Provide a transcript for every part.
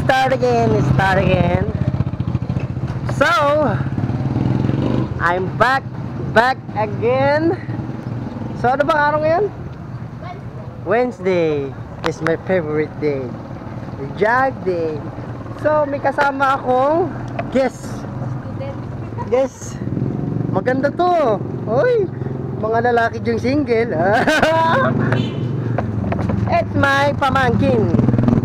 Start again. So, I'm back again. So, ano bang araw ngayon? Wednesday is my favorite day. The jog day. So, may kasama akong guest. Maganda to. Oy, mga lalaki diyang single. It's my pamangkin.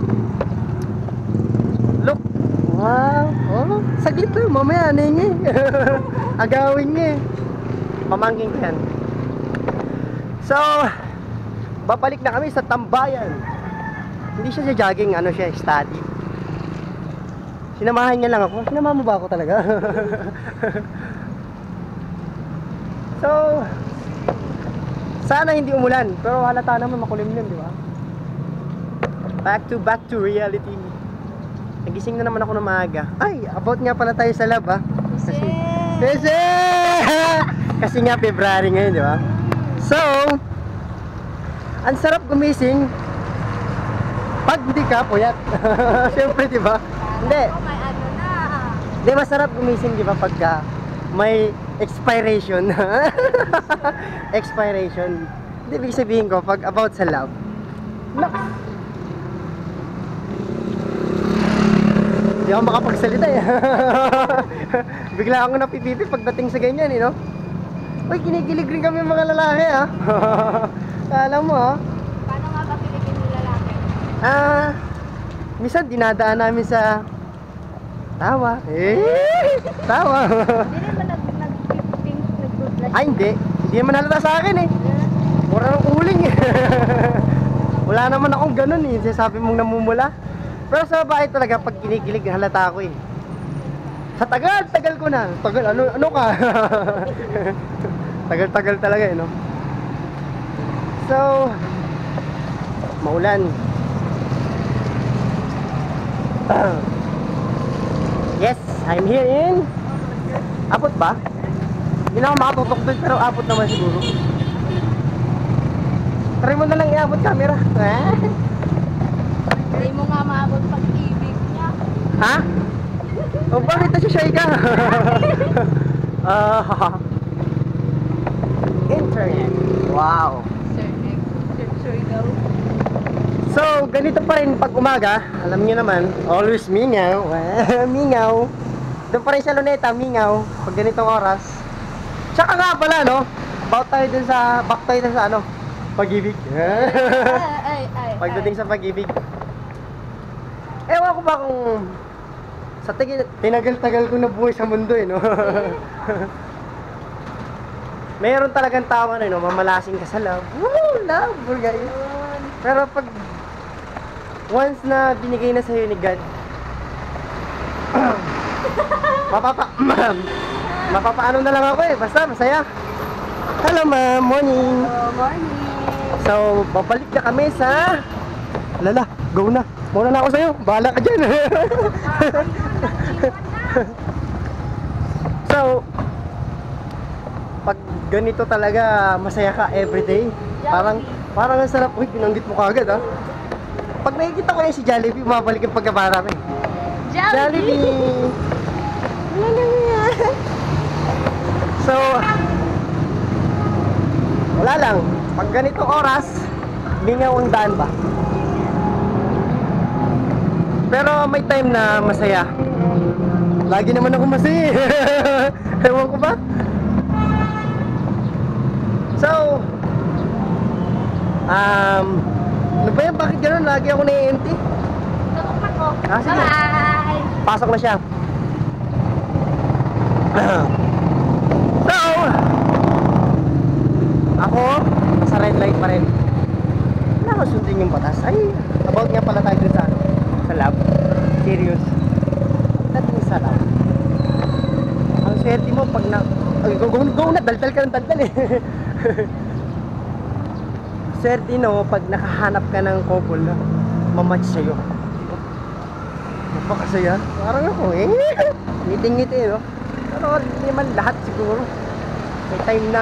Look. Wow. Oh, saglit lang. Mamaya ningi. Agawin niya. Pamangkin ko yan. So, babalik na kami sa tambayan. Hindi siya sa jogging, ano siya, study. Sinamahan niya lang ako. Sinamahan mo ba ako talaga? So, sana hindi umulan. Pero halata naman makulimlim, di ba? Back to reality. Nagising na naman ako ng maaga. Ay, about nga pala tayo sa lab, ha? Kasi nga February ngayon, di ba? So, ang sarap gumising pag hindi ka puyat. Siyempre, di ba? Hindi. Hindi, masarap gumising, di ba? Pagka may expiration. Expiration. Hindi, ibig sabihin ko, pag about sa love. Hindi ako makapagsalita eh. Bigla akong napipipi pagdating sa ganyan eh, no? Uy, kinikilig rin kami mga lalaki, ha? Alam mo, ha? Paano nga ba kiligin ng lalaki? Minsan dinadaan namin sa tawa. Tawa. Hindi naman nag-pink, nag-blush. Ay, hindi. Hindi naman halata sa akin eh. Mura ng uling eh. Wala naman akong ganun eh. Sabi mong namumula. Pero sa babae talaga, pag kinikilig, halata ako eh. Sa tagal ko na. Tagal, ano ka? Tagal talaga eh, no? So, maulan. Yes, I'm here in Apot ba? Hindi na ako makatutok doon, pero apot naman siguro. Try mo na lang iabot camera. Hindi mo nga maabot pag-ibig niya. Ha? O bakit na siya ka? Internet. Wow. Sir daw. So, ganito pa rin pag umaga. Alam niyo naman, always mingaw. Mingaw. Doon pa rin sa Luneta, mingaw. Pag ganitong oras. Tsaka nga pala, no? Back tayo dun sa ano? Pag-ibig. Pagdating sa pag-ibig. Ewan ko ba kung sa tinagal-tagal ko na buhay sa mundo, eh, no? Mayroon talagang tao, no? Mamalasing ka sa love. Woo! Love! Guys. Pero pag once na binigay na sa'yo ni God, mapapaano na lang ako eh. Basta masaya. Hello ma'am, morning. Morning. So, babalik na kami sa Lala, go na. Muna na ako sa'yo. Bahala ka dyan. So, pag ganito talaga masaya ka everyday. Parang ang sarap. Uy, binanggit mo kagad, ha? Pag nakikita ko si Jollibee, mabalik yung pagkabara ko eh. Jollibee! So, wala lang. Pag ganitong oras, mingaw ang daan ba? Pero may time na masaya. Lagi naman ako masaya. Ewan ko ba? So, ano ba yan? Bakit gano'n? Lagi ako na-empty. Tutok na ko. Sige. Bye! Pasok na siya. So, ako, sa red light pa rin. Wala ko sundin yung batas. Ay, about nga pala tayo dun sa ano, sa lab. Serious. Dating sa lab. Ang swerte mo pag na... Ay, go na, daldal ka ng daldal eh. Swerte no, pag nakahanap ka ng couple na mamatch sa'yo. Napakasaya. Parang ako eh. Ngiting-ngiti no. Pero hindi naman lahat siguro. May time na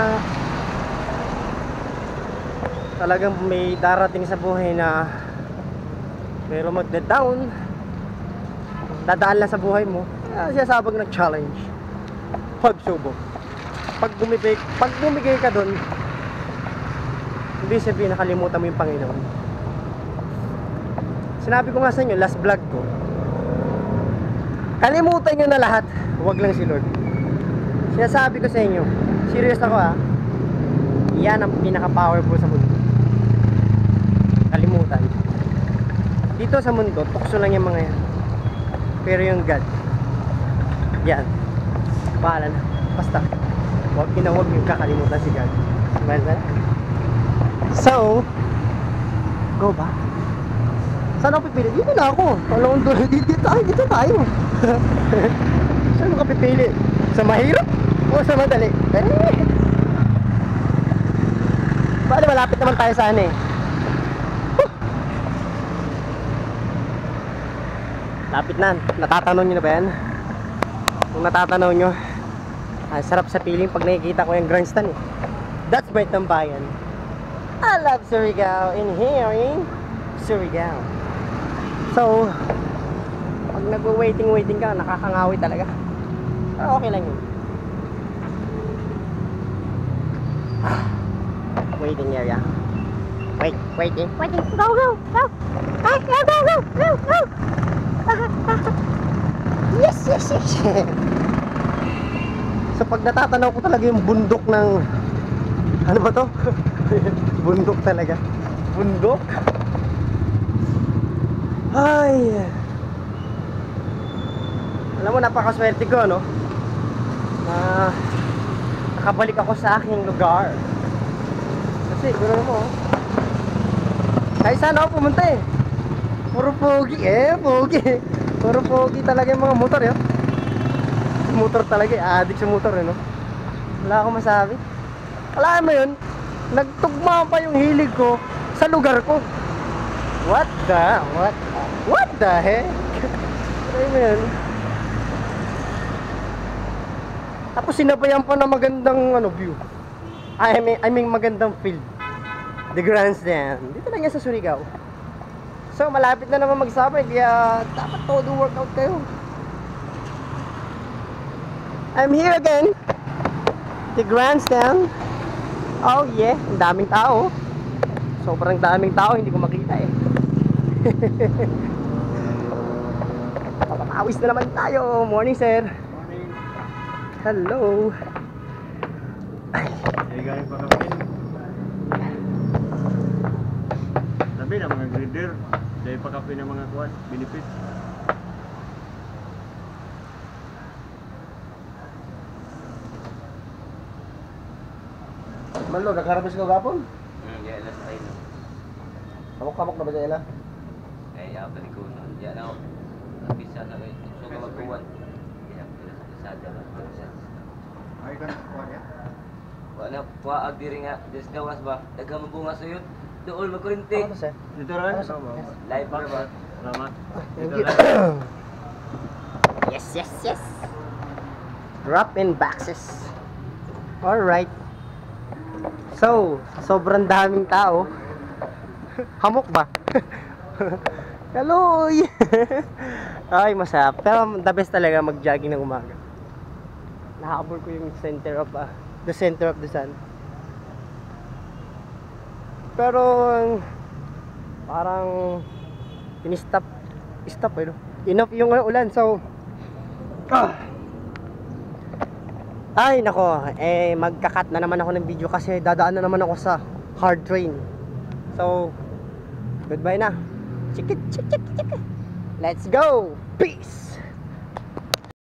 talagang may darating sa buhay na pero magda-down. dadaan lang sa buhay mo, sinasabog ng challenge. Pagsubok. Pag bumigay ka doon, hindi sabihin nakalimutan mo yung Panginoon. Sinabi ko nga sa inyo, last vlog ko, kalimutan nyo na lahat, huwag lang si Lord. Sinasabi ko sa inyo, serious ako ha, yan ang pinaka-powerful sa mundo. Kalimutan. Dito sa mundo, tukso lang yung mga yan. Pero yung God, yan, bahala na. Basta, huwag yung kakalimutan si God. Well, so, go ba? Saan ako pipili? Dito na ako. Dito tayo. Saan mo ka pipili? Sa mahirap o sa madali? Bale, malapit naman tayo sa ano eh. Lapit na. Natatanaw nyo na ba yan? Kung natatanaw nyo, sarap sa feeling pag nakikita ko yung grandstand eh. That's my tambayan. I love Surigao in hearing Surigao. So, pag nagwa-waiting ka, nakakangawi talaga. Pero okay lang yun. Waiting area. Waiting. Go. Ay, go. Yes. So pag natatanaw ko talaga yung bundok ng ano ba to? Bundok talaga. Bundok. Ay. Alam mo, napakaswerte ko, no? Na nakabalik ako sa aking lugar. Kasi gano'n mo, kahit saan ako pumunta eh, puro pogi puro pogi talaga yung mga motor yun. Motor talaga eh, addict sa motor no? Wala akong masabi. Alam mo yun, nagtugma pa yung hilig ko sa lugar ko. What the heck? Alam mo yun. Tapos sinabayan pa na magandang view. I mean magandang field. The grandstand. Dito lang yan sa Surigao. So malapit na naman mag-summer, kaya dapat todo workout kayo. I'm here again. The grandstand. Oh yeah, ang daming tao. Sobrang daming tao, hindi ko makita eh. Papapawis na naman tayo. Morning sir. Morning. Hello. Ay. Galing pa kami. Sabi na mga grader, dahil pa kami ng mga kuwan, benefit. Malo, nagharapis ka gapon? Ya, alas tayo no. Kamok-kamok na ba dyan ila? Ay, balik ko na. Diyan ako. Napisa na kayo. So, kamagkuhan. Kaya, sa dala. Ay, ka na kuwan ya? Wala, puwaag diri nga. Des gawas ba? Daghang mabunga sa yun. Dool, magkurinti. Ano to sir? Dito rin? Live ba ba? Salamat. Thank Dito you. rin. Yes. Drop in boxes. Alright. So, sobrang daming tao. Hamok ba? Kaloy! Ay, masarap. Pero the best talaga mag-jogging ng umaga. Nakaabol ko yung the center of the sun. Pero parang stop eh, no? Enough yung ulan, so ay nako, magka-cut na naman ako ng video kasi dadaan na naman ako sa hard train. So goodbye na. Chikit. Let's go. Peace.